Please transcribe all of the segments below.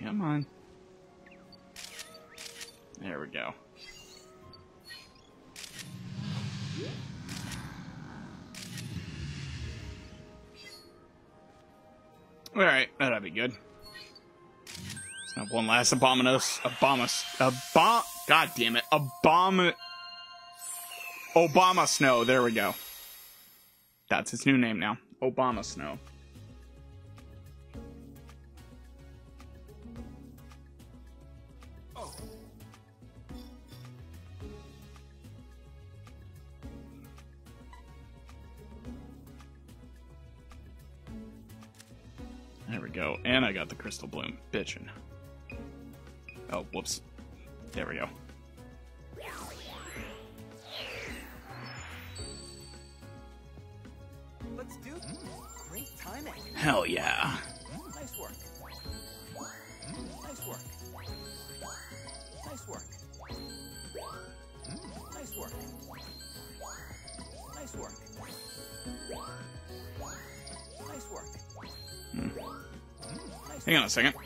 Come on. There we go. Alright, that'll be good. Let's have one last God damn it. Obama Snow, there we go. That's his new name now. Obama Snow. Oh. There we go. And I got the Crystal Bloom. Bitchin'. Oh, whoops. There we go. Let's do this. Great timing. Hell yeah. Nice work. Nice work. Nice work. Nice work. Nice work. Nice work. Hang on a second.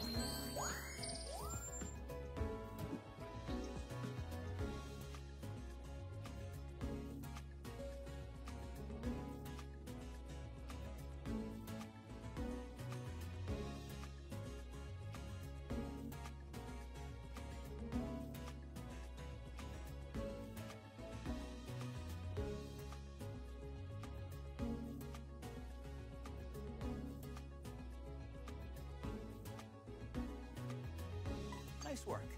Nice work.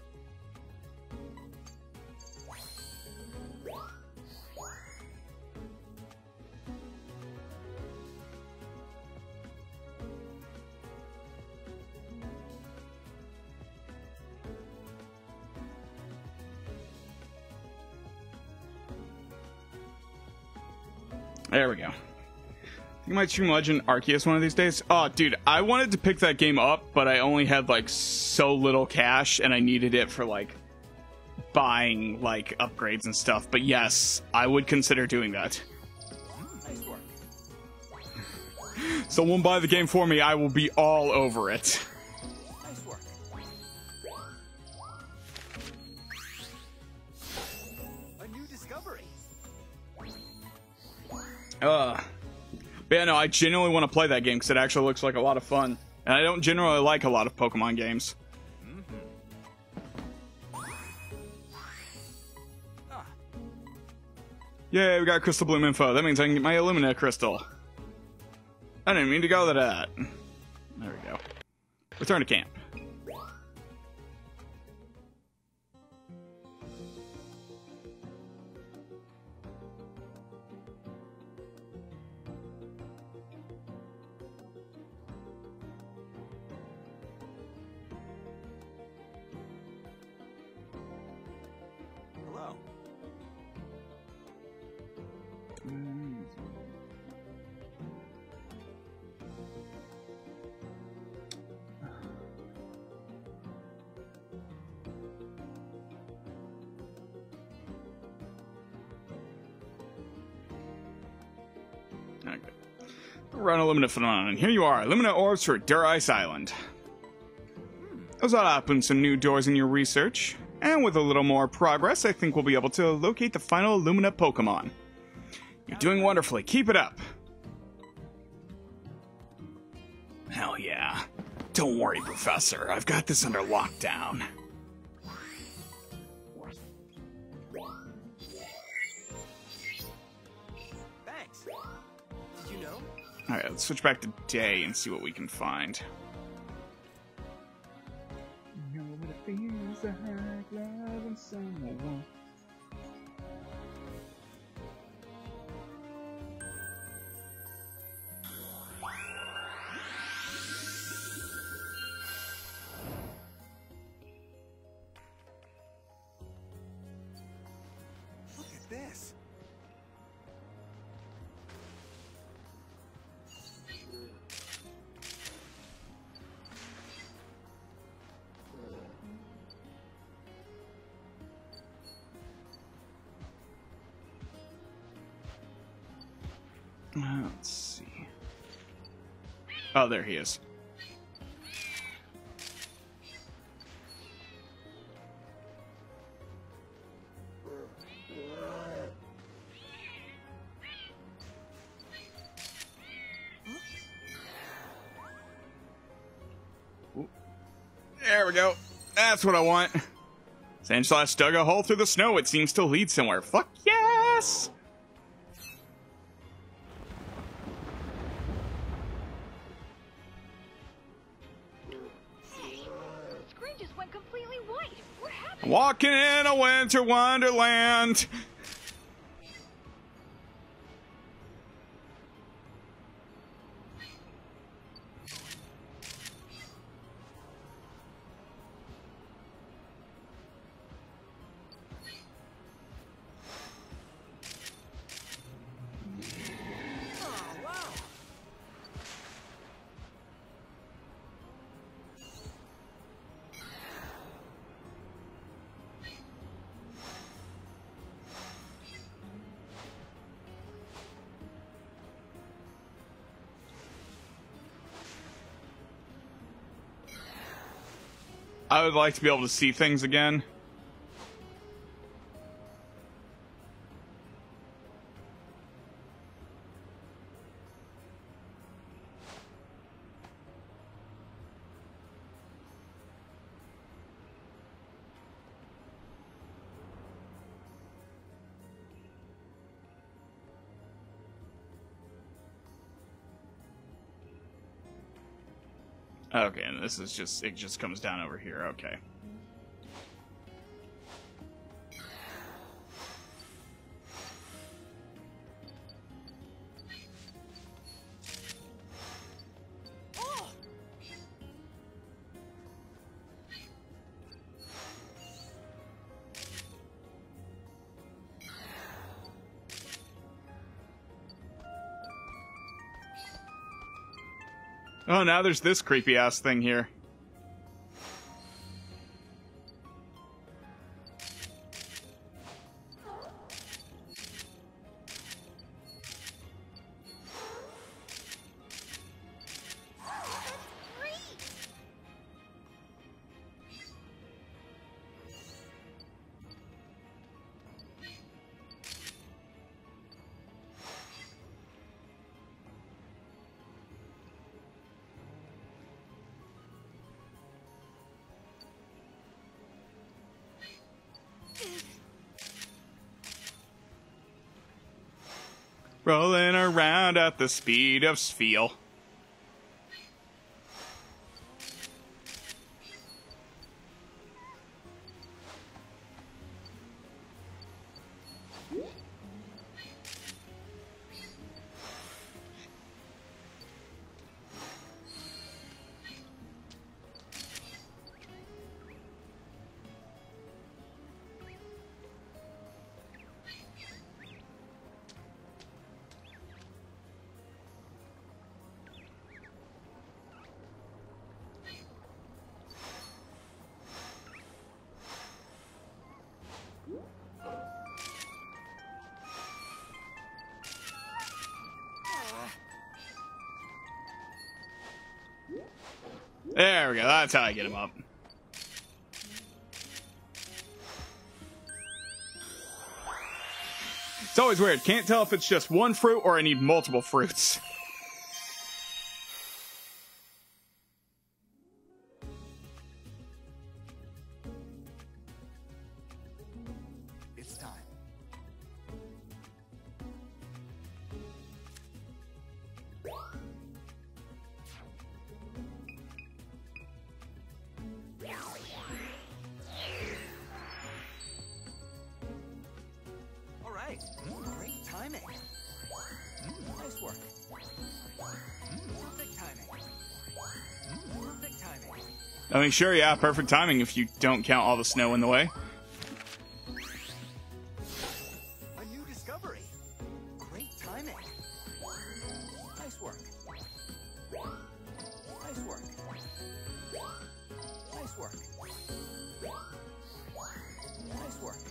There we go. I think I might stream Legend Arceus one of these days. Oh, dude, I wanted to pick that game up, but I only had, like, so little cash, and I needed it for, like, buying, like, upgrades and stuff. But yes, I would consider doing that. Nice work. Someone buy the game for me, I will be all over it. Nice work. A new discovery. But yeah, no, I genuinely want to play that game because it actually looks like a lot of fun. And I don't generally like a lot of Pokemon games. Yay, we got Crystal Bloom info. That means I can get my Illumina Crystal. I didn't mean to go to that. There we go. Return to camp. Hello. Okay. Run Illumina phenomenon. Here you are, Illumina orbs for Dura-Ice Island. Those ought to open some new doors in your research. And with a little more progress, I think we'll be able to locate the final Illumina Pokemon. You're doing wonderfully. Keep it up. Hell yeah. Don't worry, Professor. I've got this under lockdown. Thanks. Did you know? Alright, let's switch back to day and see what we can find. Look at this. Let's see. Oh, there he is. There we go. That's what I want. Sandslash dug a hole through the snow. It seems to lead somewhere. Fuck yes! Hey, screen just went completely white. What happened? Walking in a winter wonderland. Oh, wow. I would like to be able to see things again. Okay, and this is just, it just comes down over here, okay. Oh, now there's this creepy ass thing here. Rolling around at the speed of Spheal. There we go, that's how I get him up. It's always weird, can't tell if it's just one fruit or I need multiple fruits. It's time. All right. Great timing. Nice work. Perfect timing. Perfect timing. I mean, sure, yeah, perfect timing if you don't count all the snow in the way. A new discovery. Great timing. Nice work. Nice work. Nice work. Nice work.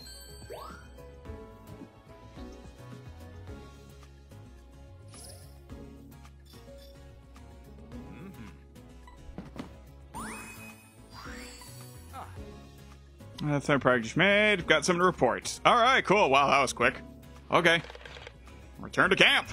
Third progress made. Got something to report. Alright, cool. Wow, that was quick. Okay. Return to camp.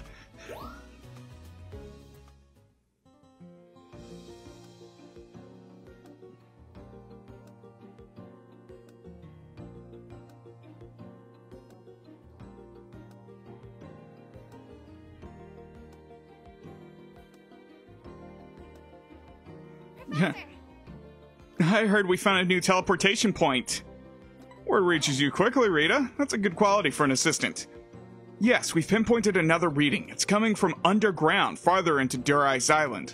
Laser. I heard we found a new teleportation point. Word reaches you quickly, Rita. That's a good quality for an assistant. Yes, we've pinpointed another reading. It's coming from underground, farther into Dura-Ice Island.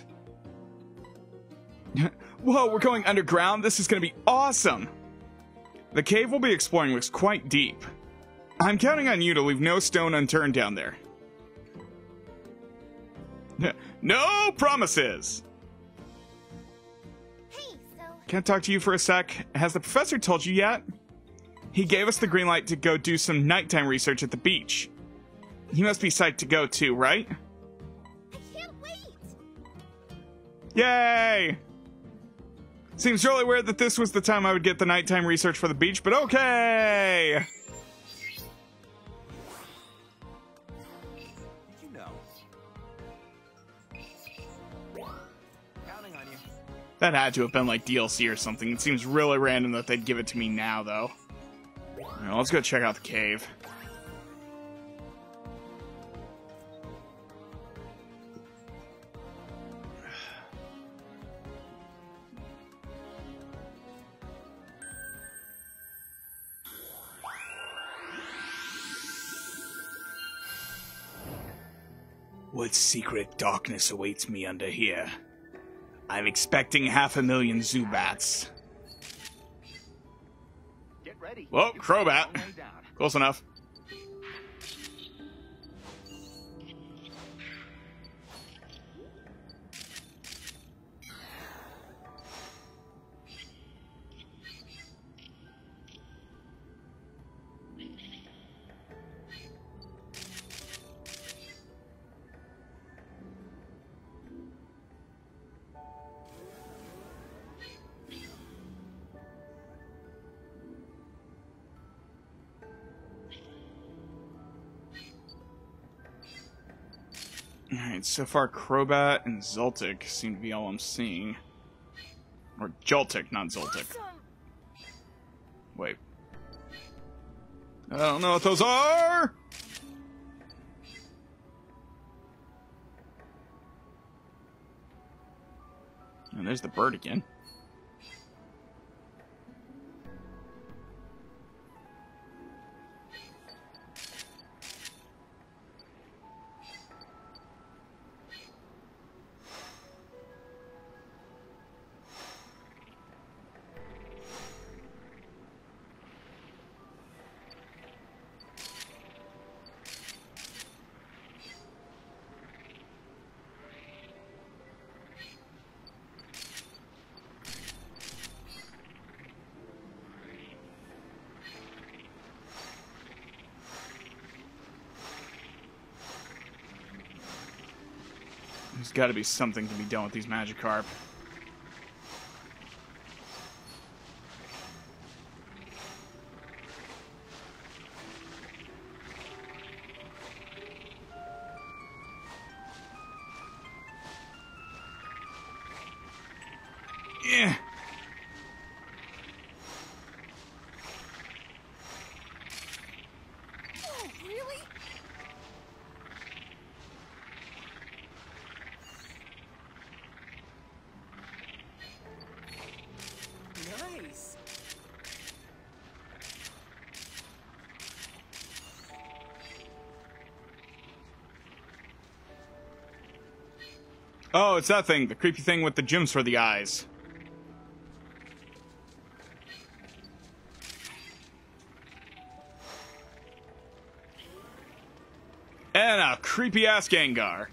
Whoa, we're going underground? This is gonna be awesome! The cave we'll be exploring looks quite deep. I'm counting on you to leave no stone unturned down there. No promises! Hey, so Can't talk to you for a sec. Has the professor told you yet? He gave us the green light to go do some nighttime research at the beach. He must be psyched to go too, right? I can't wait. Yay! Seems really weird that this was the time I would get the nighttime research for the beach, but okay! You know. Counting on you. That had to have been like DLC or something. It seems really random that they'd give it to me now, though. Alright, let's go check out the cave. What secret darkness awaits me under here? I'm expecting 500,000 Zubats. Get ready. Whoa, You're Crobat. all the way down. Close enough. Alright, so far Crobat and Zoltik seem to be all I'm seeing. Or Joltik, not Zoltik. Awesome. Wait. I don't know what those are! And there's the bird again. There's got to be something to be done with these Magikarp. Yeah. Oh, really? Nice. Oh, it's that thing. The creepy thing with the gems for the eyes. And a creepy-ass Gengar.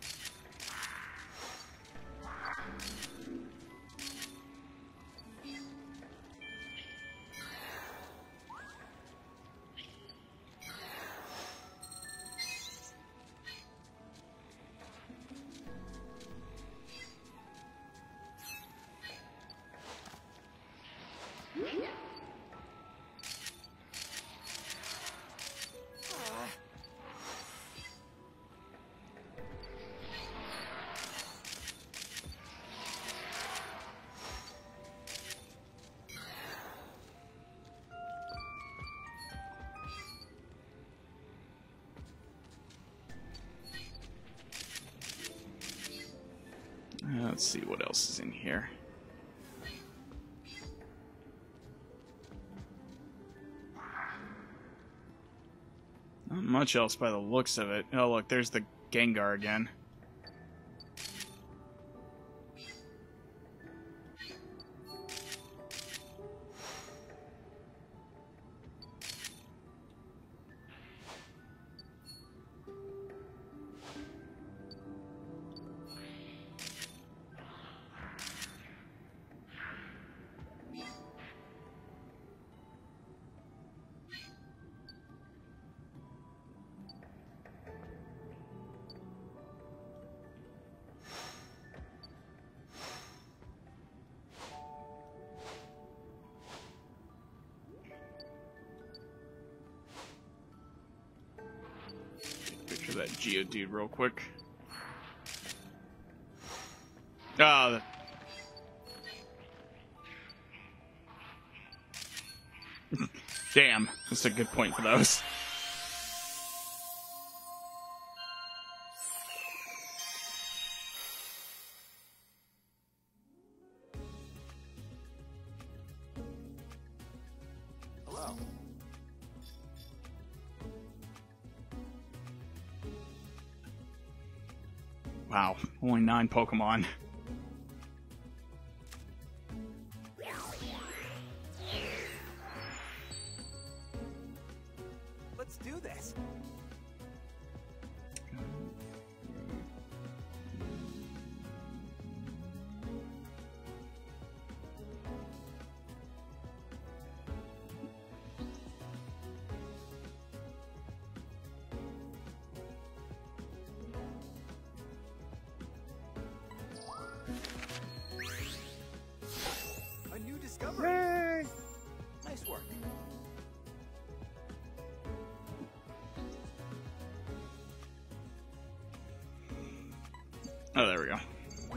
Let's see what else is in here. Not much else by the looks of it. Oh, look, there's the Gengar again. Picture that Geodude real quick. Ah, damn, that's a good point for those. Hello. Wow, only 9 Pokemon. Let's do this. A new discovery. Yay! Nice work. Oh, there we go.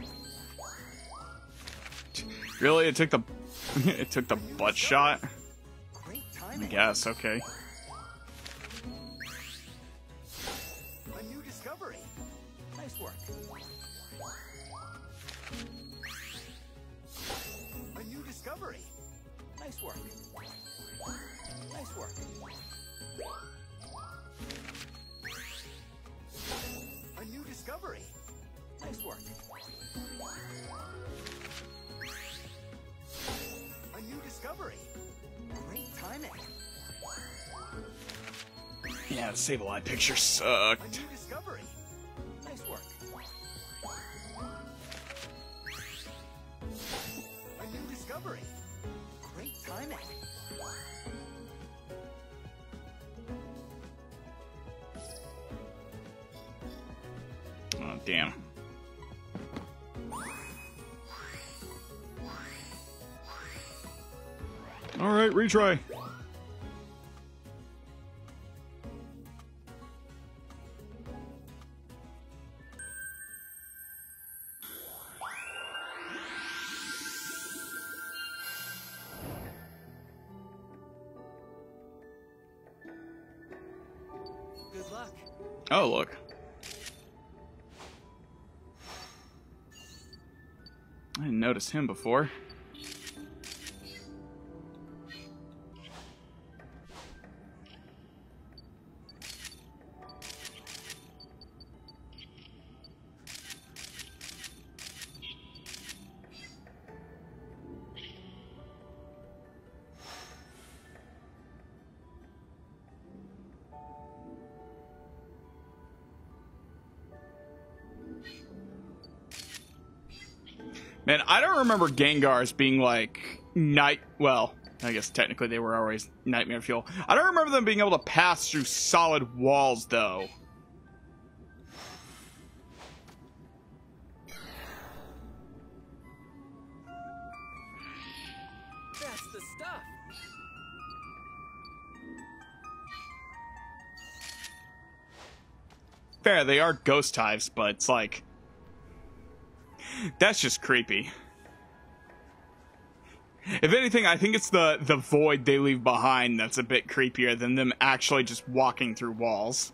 Really? It took the it took the butt shot? Great I timing. guess, okay. A new discovery. Nice work. A new discovery. Nice work. Nice work. A new discovery. Nice work. A new discovery. Great timing. Yeah, the Sableye picture A sucked. new discovery. Nice work. A new discovery. Great timing. Oh, damn. Alright, retry. Good luck. Oh, look. I didn't notice him before. Man, I don't remember Gengars being like night. Well, I guess technically they were always nightmare fuel. I don't remember them being able to pass through solid walls, though. That's the stuff. Fair, they are ghost types, but it's like that's just creepy. If anything, I think it's the void they leave behind that's a bit creepier than them actually just walking through walls.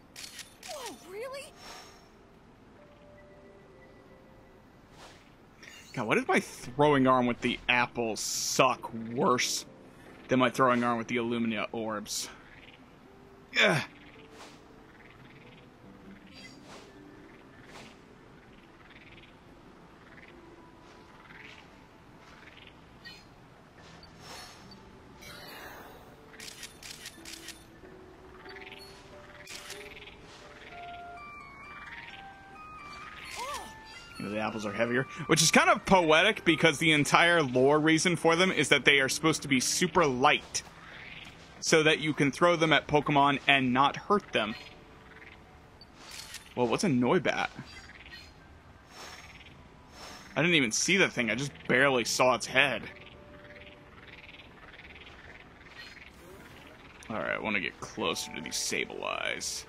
Whoa, really? God, why did my throwing arm with the apples suck worse than my throwing arm with the Illumina orbs? Ugh. The apples are heavier, which is kind of poetic because the entire lore reason for them is that they are supposed to be super light so that you can throw them at Pokemon and not hurt them. Well, what's a Noibat? I didn't even see the thing, I just barely saw its head. Alright, I want to get closer to these Sableyes.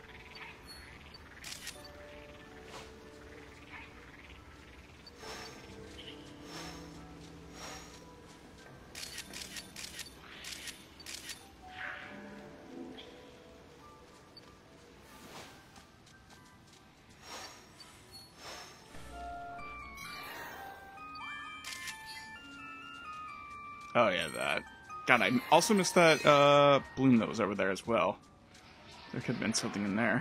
Oh yeah, that. God, I also missed that bloom that was over there as well. There could have been something in there.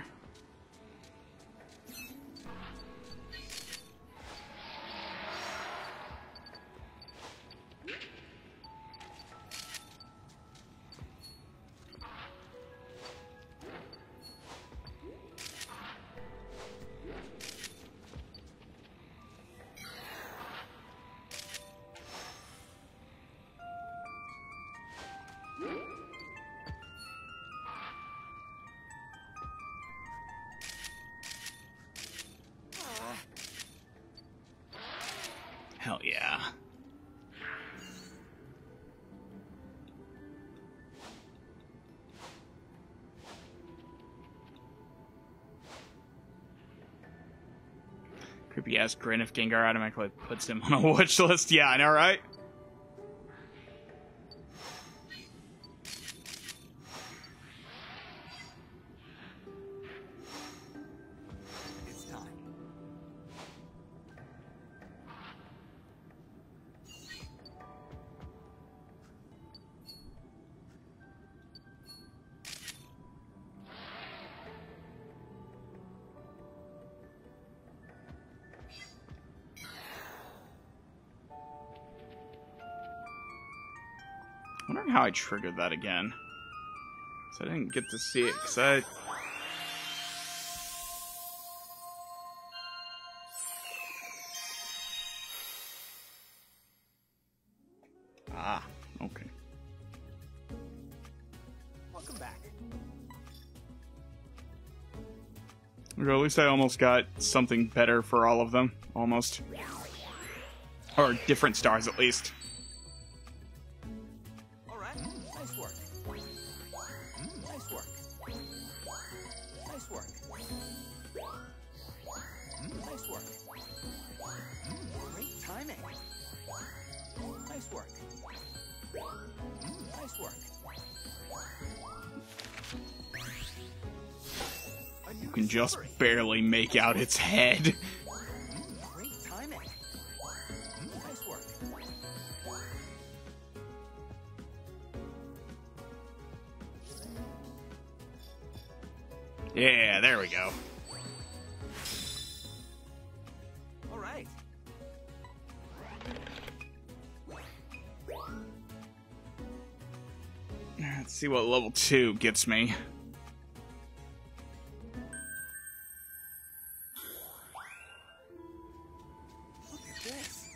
Hell yeah. Creepy ass grin if Gengar automatically puts him on a wish list. Yeah, I know, right? It's time. Wondering how I triggered that again. So I didn't get to see it, because I... Ah, okay. Welcome back. Or at least I almost got something better for all of them. Almost. Or different stars, at least. All right. Nice work. Nice work. Nice work. Nice work. Great timing. Nice work. Nice work. A new You can just discovery. barely make out its head. Great timing. Nice work. Yeah, there we go. All right. Let's see what level 2 gets me. Look at this.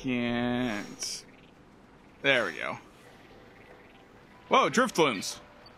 can't... There we go. Whoa, Driftlooms.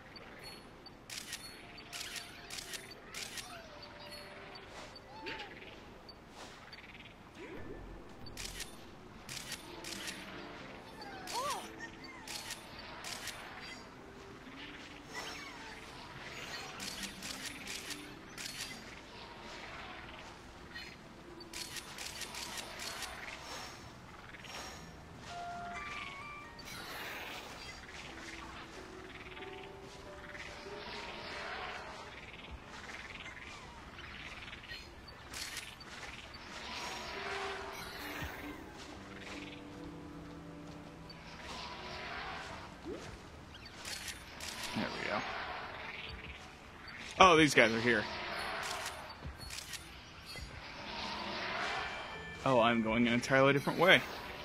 There we go. Oh, these guys are here. Oh, I'm going an entirely different way.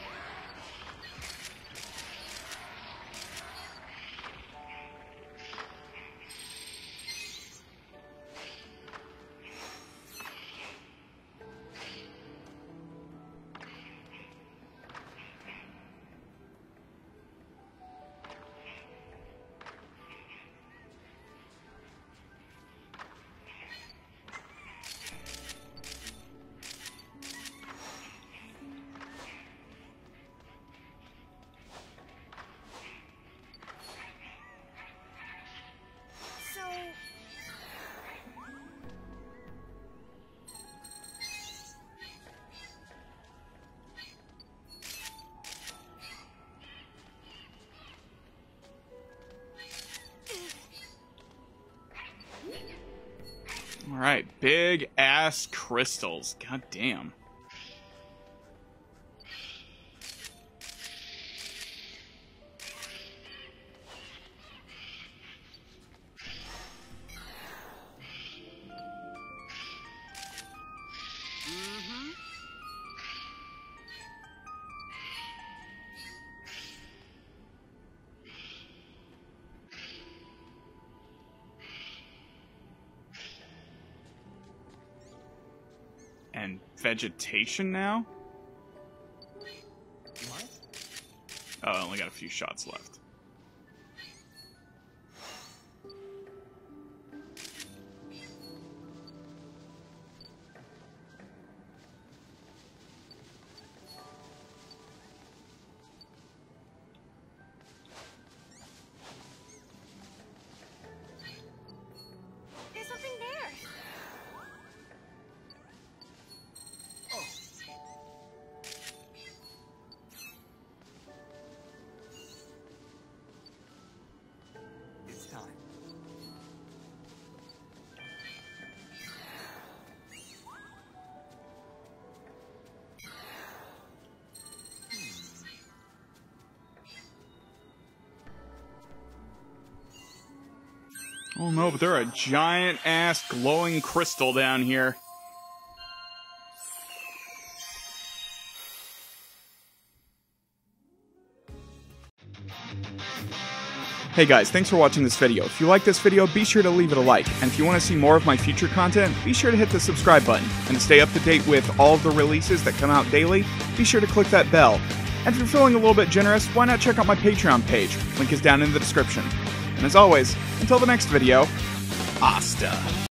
Alright, big ass crystals. God damn. And vegetation now? What? Oh, I only got a few shots left. There's something there. It's time. Oh no, but they're a giant ass glowing crystal down here. Hey guys, thanks for watching this video. If you like this video, be sure to leave it a like. And if you want to see more of my future content, be sure to hit the subscribe button. And to stay up to date with all of the releases that come out daily, be sure to click that bell. And if you're feeling a little bit generous, why not check out my Patreon page? Link is down in the description. And as always, until the next video, hasta.